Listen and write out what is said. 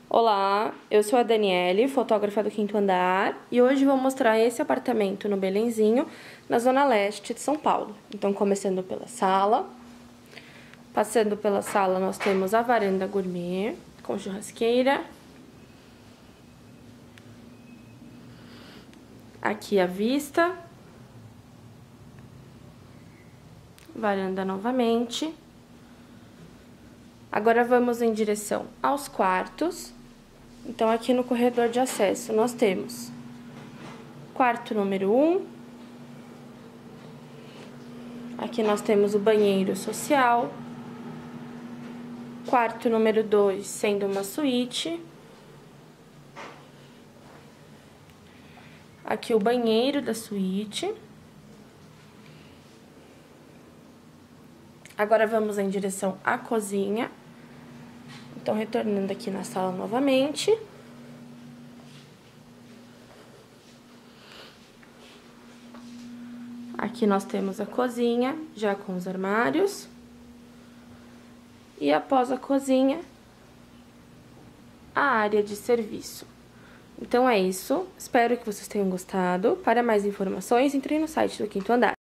Olá, eu sou a Daniele, fotógrafa do Quinto Andar, e hoje vou mostrar esse apartamento no Belenzinho, na zona leste de São Paulo. Então, começando pela sala. Passando pela sala, nós temos a varanda gourmet, com churrasqueira. Aqui a vista. Varanda novamente. Agora vamos em direção aos quartos. Então, aqui no corredor de acesso, nós temos quarto número 1. Aqui nós temos o banheiro social. Quarto número 2, sendo uma suíte. Aqui o banheiro da suíte. Agora vamos em direção à cozinha. Então, retornando aqui na sala novamente. Aqui nós temos a cozinha, já com os armários. E após a cozinha, a área de serviço. Então é isso, espero que vocês tenham gostado. Para mais informações, entre no site do Quinto Andar.